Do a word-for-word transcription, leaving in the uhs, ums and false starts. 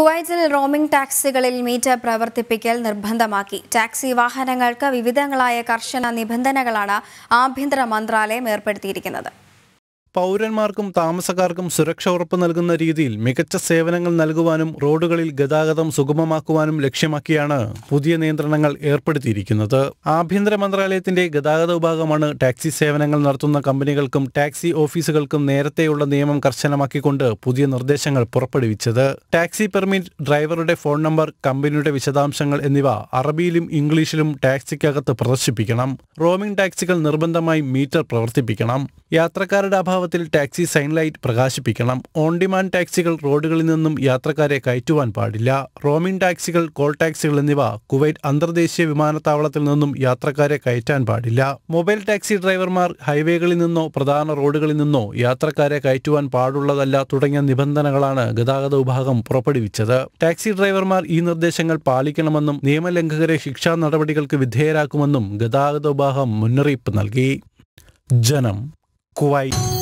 കുവൈറ്റിൽ roaming ടാക്സികളിൽ metre പ്രവർത്തിപ്പിക്കൽ നിർബന്ധമാക്കി. Taxi വാഹനങ്ങൾക്ക് വിവിധങ്ങളായ കർശന നിബന്ധനകളാണ് ആഭ്യന്തര മന്ത്രാലയം ഏർപ്പെടുത്തിയിരിക്കുന്നത്. പൗരന്മാർക്കും താമസക്കാർക്കും സുരക്ഷ ഉറപ്പു നൽകുന്ന രീതിയിൽ മികച്ച സേവനങ്ങൾ നൽകുവാനും റോഡുകളിൽ ഗതാഗതം സുഗമമാക്കുവാനും ലക്ഷ്യമാക്കിയാണ് പുതിയ നിയന്ത്രണങ്ങൾ ഏർപ്പെടുത്തിയിരിക്കുന്നത്. ആഭ്യന്തര മന്ത്രാലയത്തിന്റെ ഗതാഗത വിഭാഗമാണ് ടാക്സി സേവനങ്ങൾ നടത്തുന്ന കമ്പനികൾക്കും ടാക്സി ഓഫീസുകൾക്കും നേരത്തെയുള്ള നിയമം കർശനമാക്കിക്കൊണ്ട് പുതിയ നിർദ്ദേശങ്ങൾ പുറപ്പെടുവിച്ചത്. ടാക്സി പെർമിറ്റ്, ഡ്രൈവറുടെ ഫോൺ നമ്പർ, കമ്പനിയുടെ വിശദാംശങ്ങൾ എന്നിവ അറബിയിലും ഇംഗ്ലീഷിലും ടാക്സിക്കകത്ത് പ്രദർശിപ്പിക്കണം. റോമിംഗ് ടാക്സികൾ നിർബന്ധമായി മീറ്റർ പ്രവർത്തിപ്പിക്കണം. യാത്രക്കാരുടെ അഭാവത്തിൽ ടാക്സി സൈൻ ലൈറ്റ് പ്രകാശിപ്പിക്കണം. ഓൺ ഡിമാൻഡ് ടാക്സികൾ റോഡുകളിൽ നിന്നും യാത്രക്കാരെ കയറ്റുവാൻ പാടില്ല. റോമിംഗ് ടാക്സികൾ, കോൾ ടാക്സികൾ എന്നിവ കുവൈറ്റ് അന്തർദേശീയ വിമാനത്താവളത്തിൽ നിന്നും യാത്രക്കാരെ കയറ്റാൻ പാടില്ല. മൊബൈൽ ടാക്സി ഡ്രൈവർമാർ ഹൈവേകളിൽ നിന്നോ പ്രധാന റോഡുകളിൽ നിന്നോ യാത്രക്കാരെ കയറ്റുവാൻ പാടുള്ളതല്ല തുടങ്ങിയ നിബന്ധനകളാണ് ഗതാഗത വിഭാഗം പുറപ്പെടുവിച്ചത്. ടാക്സി ഡ്രൈവർമാർ ഈ നിർദ്ദേശങ്ങൾ പാലിക്കണമെന്നും നിയമലംഘകരെ ശിക്ഷാ നടപടികൾക്ക് വിധേയരാക്കുമെന്നും ഗതാഗത വിഭാഗം മുന്നറിയിപ്പ് നൽകി. ജനം, കുവൈറ്റ്.